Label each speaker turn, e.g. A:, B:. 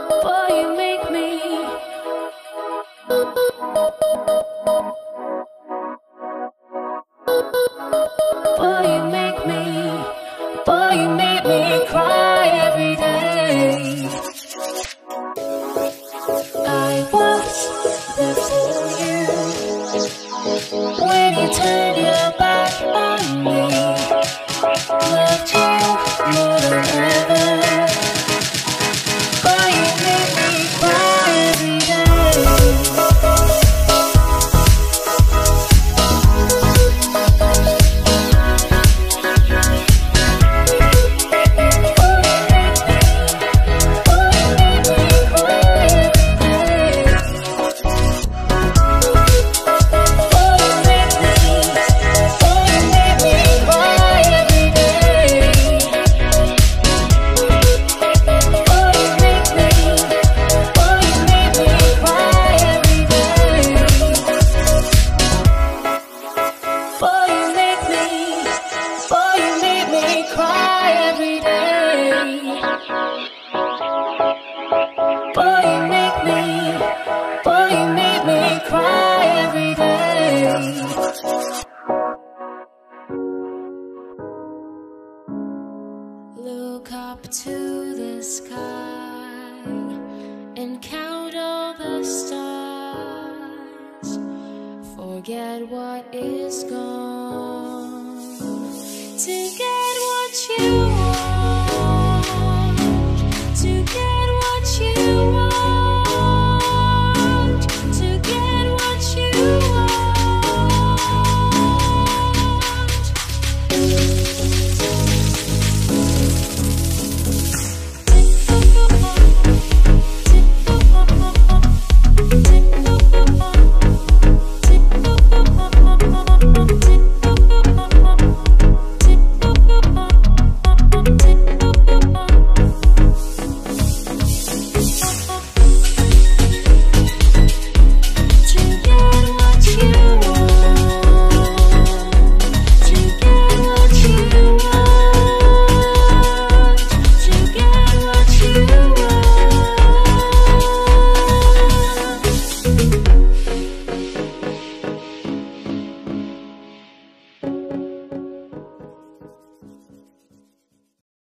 A: Boy, you make me. Boy, you make me. Boy, you make me cry every day. I was there for you when you turned your back on me. Loved you more than ever. Boy, you make me cry every day. Look up to the sky and count all the stars. Forget what is gone. Together